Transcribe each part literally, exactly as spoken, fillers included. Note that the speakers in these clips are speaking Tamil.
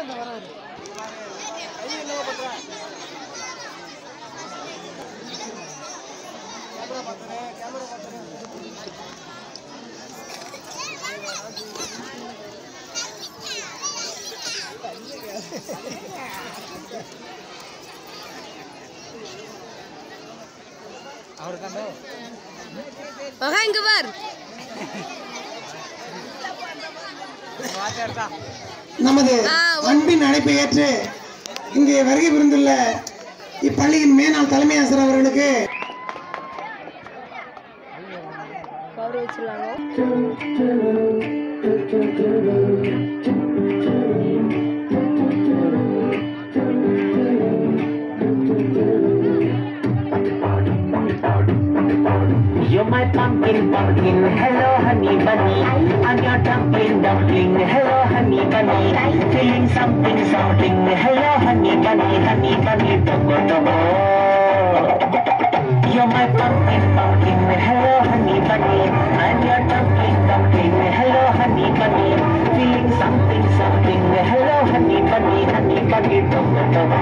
நமது அன்பின் அழைப்பை ஏற்று இங்கே வருகை புரிந்துள்ள இப்பள்ளியின் மேனாள் தலைமை ஆசிரியர் அவர்களுக்கு You're my pumpkin, pumpkin, hello honey bunny. I'm your dumpling, dumpling, hello honey bunny. Feeling something, something, hello honey bunny, honey bunny, toco toco. You're my pumpkin, pumpkin, hello honey bunny. I'm your dumpling, dumpling, hello honey bunny. Feeling something, something, hello honey bunny, honey bunny, toco toco.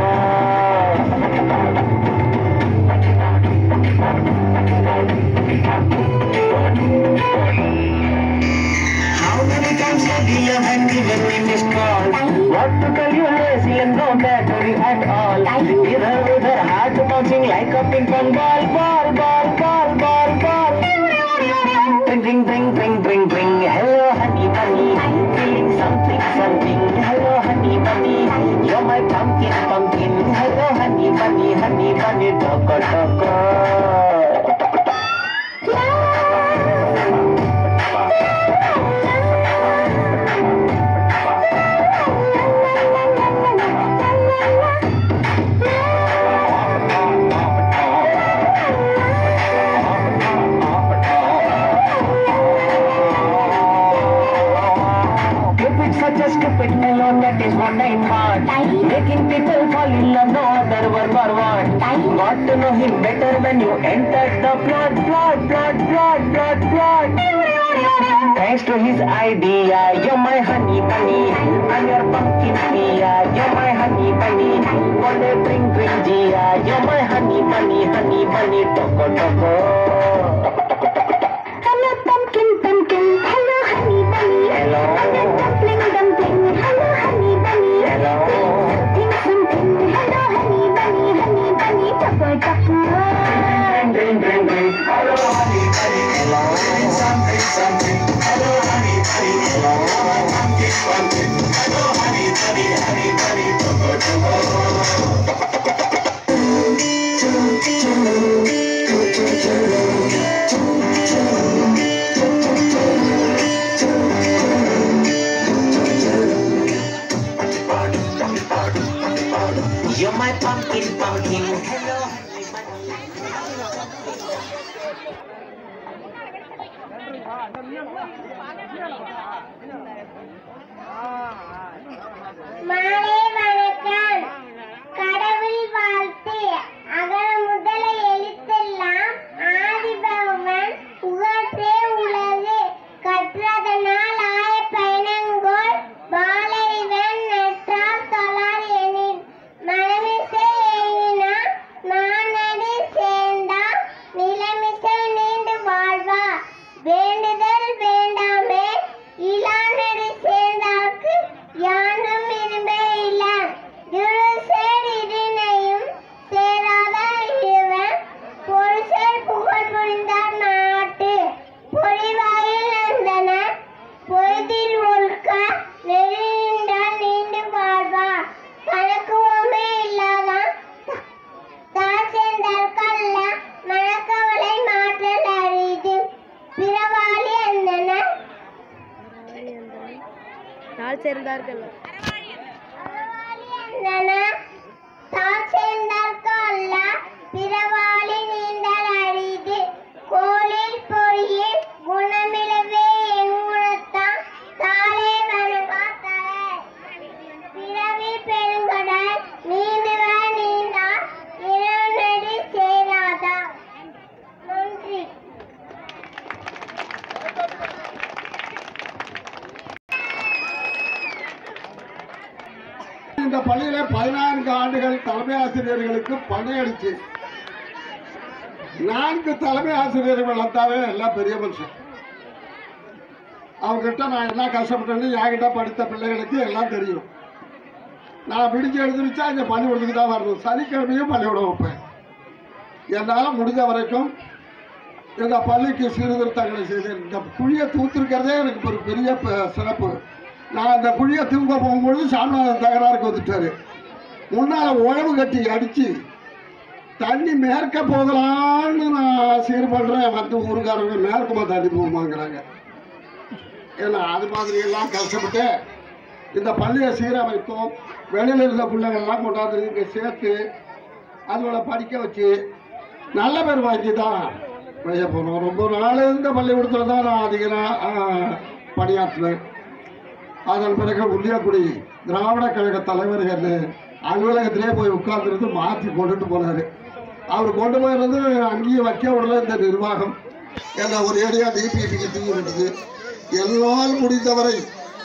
How many times have you love and given me missed call? What to tell you lazy and no battery at all? Either with her heart bouncing like a ping pong ball, ball, ball, ball, ball, ball. Bring, bring, bring, bring, bring, bring. Hello honey bunny, feeling something, something. Hello honey bunny, you're my pumpkin, pumpkin. Hello honey bunny, honey bunny, toco toco. Stupid fellow, that is what I want. Making people fall in love, no other word for what. Got to know him better when you entered the plot, plot, plot, plot, plot, plot. Thanks to his idea, you're my honey bunny. I'm your pumpkin pia, you're my honey bunny. Gonna bring, bring Gia, you're my honey bunny, honey bunny, toco toco. Hello pumpkin, pumpkin, hello honey bunny. Hello. Dumpling, dumpling, hello honey bunny. Hello. Something, something, hello honey bunny, honey bunny, toco toco. Bring, bring, bring, hello honey bunny. Hello. Something, something, hello honey bunny. Hello. Pumpkin, pumpkin, hello honey bunny, honey bunny, toco toco. You're my pumpkin, pumpkin, hello honey மாலை வணக்கம். கடவுள் வாழ்த்து. அகர முதல எழுத்தெல்லாம் ஆதிபகவன் உகத்தே உலகு. கற்றதனால் ஆய பயணங்கோள் வாழறிவன் நற்றார் தொழார் எனின். மனமிசை ஏங்கினா மானடி சேர்ந்தா நிலமிசை நீண்டு வாழ்வா. வேண்டுதல் வேண்டாமே இளானடி சேர்ந்தாக்கு யானும் இருமே இல்ல. இருசேர் இருணையும் சேராத இவன் பொருசேர் புகழ் புரிந்தார் நாட்டு. பொறிவாயில் அந்தன பொய்தில் ஒழுக்க நெருங்கின்றார் நீண்டு வாழ்வா. கணக்குவமே இல்லாதான் தாழ் சேர்ந்தார்கல்ல மணக்கவலை மாற்றல் அரிது. பிறவாளி அந்தன தாழ் சேர்ந்தார்கள் தாழ் சேர்ந்தார்கல்ல பிறவாளி நீண்டல் அரிது. கோளில் பொய்யில் குணமிலவே என் குணத்தான் தாளே வணங்கா தலை. பிறவி பெருங்கடல் நீந்துவ நீந்தா இரநடி சேராதா. நன்றி. இந்த பள்ளியில பதினான்கு ஆண்டுகள் தலைமை ஆசிரியர்களுக்கு பணியடிச்சு நான்கு தலைமை ஆசிரியர்கள் வந்தாவே எல்லாம் பெரிய மனுஷன். அவங்ககிட்ட நான் என்ன கஷ்டப்பட்டேன்னு என்கிட்ட படித்த பிள்ளைகளுக்கு எல்லாம் தெரியும். நான் பிடிச்சி எழுதிச்சா இந்த பள்ளிக்கூடத்துக்கு தான் வரணும். சனிக்கிழமையும் பள்ளிக்கூடம் வைப்பேன். என்னால் முடிஞ்ச வரைக்கும் இந்த பள்ளிக்கு சீர்திருத்தங்களை செய்தேன். இந்த குழியை தூத்திருக்கிறதே எனக்கு ஒரு பெரிய சிறப்பு. நான் இந்த குழியை தூக்க போகும்பொழுது சாமிநாதன் தகராறுக்கு வந்துட்டாரு. முன்னால் உழவு கட்டி அடித்து தண்ணி மேற்க போகலான்னு நான் சீர் பண்ணுறேன். வந்து ஊருக்காரங்க மேற்கமாக தண்ணி போகுமாங்கிறாங்க. ஏன்னா அது மாதிரி எல்லாம் கஷ்டப்பட்டு இந்த பள்ளியை சீரமைத்தோம். வெளியில் இருந்த பிள்ளைங்கள்லாம் கொண்டாந்து இங்கே சேர்த்து அதுகளை படிக்க வச்சு நல்ல பேர் வாங்கி தான் வெளியே போனோம். ரொம்ப நாள் இந்த பள்ளிக்கூடத்தில் தான் நான் அதிகம் பணியாற்றுவேன். அதன் பிறகு உள்ளியக்குடி திராவிட கழக தலைவர் என்ன அலுவலகத்திலே போய் உட்கார்ந்துருந்து மாற்றி கொண்டுட்டு போனார். அவர் கொண்டு போயிருந்து அங்கேயும் வைக்க விடல இந்த நிர்வாகம். என்ன ஒரு ஏரியா டிபிபிக்கு தூங்கி விட்டது. என்னால் முடிந்தவரை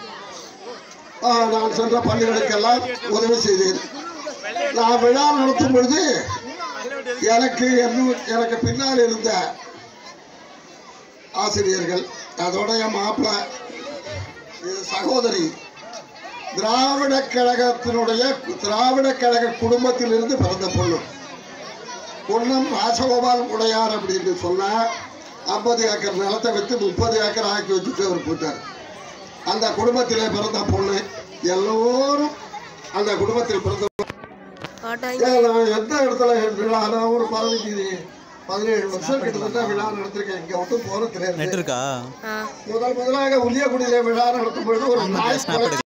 நான் சென்ற பள்ளிகளுக்கெல்லாம் உதவி செய்தேன். நான் விழா நடத்தும் பொழுது எனக்கு எனக்கு பின்னால் இருந்த ஆசிரியர்கள், அதோட என் மாப்பிள்ளை சகோதரி திராவிட கழகத்தினுடைய திராவிட கழக குடும்பத்திலிருந்து பிறந்த பொண்ணு பொன்னம் ராசகோபால் உடையார் அப்படின்னு சொன்னால் ஐம்பது ஏக்கர் நிலத்தை விற்று முப்பது ஏக்கர் ஆக்கி வச்சுட்டு அவர் போயிட்டார். அந்த குடும்பத்திலே பிறந்த பொண்ணு. எல்லோரும் அந்த குடும்பத்தில் பிறந்த எந்த இடத்துல விழா ஒரு பதினஞ்சு பதினேழு வருஷம் கிட்டத்தட்ட விழா நடத்திருக்கேன். இங்கே மட்டும் போகிறது தெரியாது. முதல் முதலாக உள்ளியக்குடியில விழா நடத்தும் பொழுது ஒரு நாய்